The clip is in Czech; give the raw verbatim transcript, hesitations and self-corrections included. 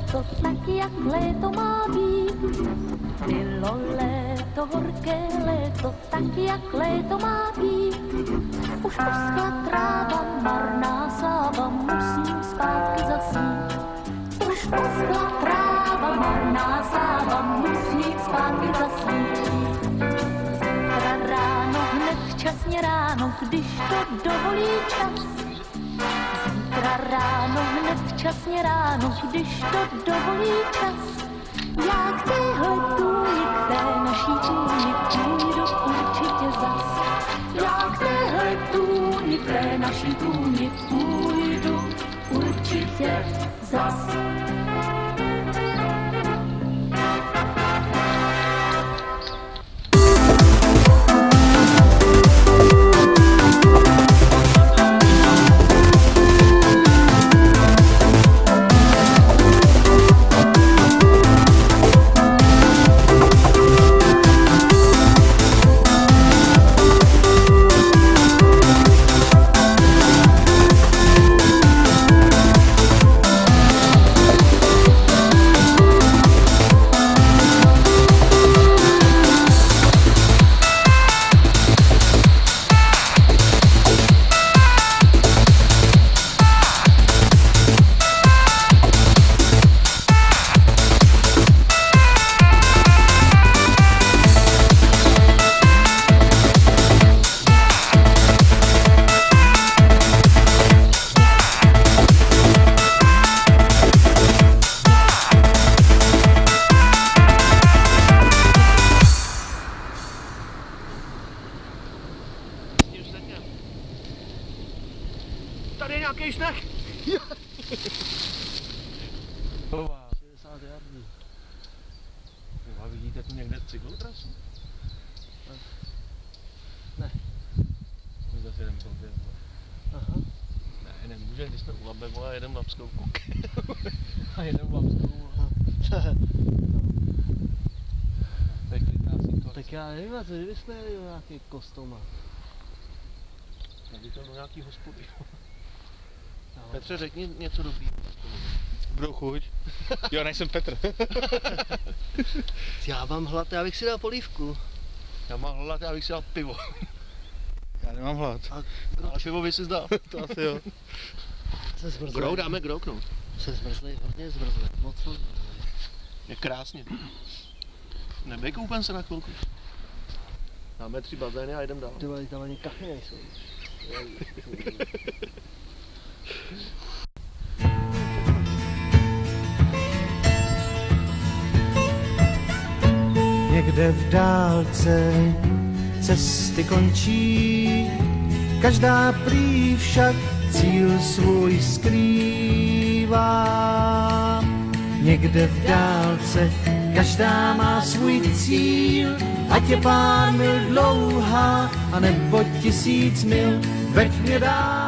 léto, tak jak léto má být. Bylo léto, horké léto, tak jak léto má být. Už poskla tráva, marná sláva, musím zpátky zasít. Už poskla tráva, marná sláva, musím zpátky zasít. Zítra ráno, hned včasně ráno, když to dovolí čas. Zítra ráno, hned včasně ráno, když to dovolí čas. Já k téhle tůni, k té naší tůni, půjdu určitě zas. Já k téhle tůni, k té naší tůni, půjdu určitě zas. Tady je nějaký sneh. šedesát jardů. A vidíte tu někde cyklotrasu? Ne. My zase jdem koupě. Aha. Ne, nemůže, když jsme u Labe, vole, jedem Labskou. A jedem Labskou. Tak já nevím, a co kdyby jsme jeli do nějaký kostoma? Já bych to do nějaký hospody. Petře, řekni něco dobrý. Budou chuť. Jo, nejsem Petr. Já mám hlad, já bych si dal polívku. Já mám hlad, já bych si dal pivo. Já nemám hlad. A Ale pivo by si zdal. To asi jo. se zmrzlej. Grou dáme grouknout. Se zmrzlej, hodně zmrzlej. Moc moc. Je krásně. Nebej koupen se na chvilku. Dáme tři bazény a jdem dál. Ty vole, tam ani kachy nejsou. Někde v dálce cesty končí, každá prý však cíl svůj skrývá. Někde v dálce každá má svůj cíl, ať je pár mil dlouhá, anebo tisíc mil, veď mě dál.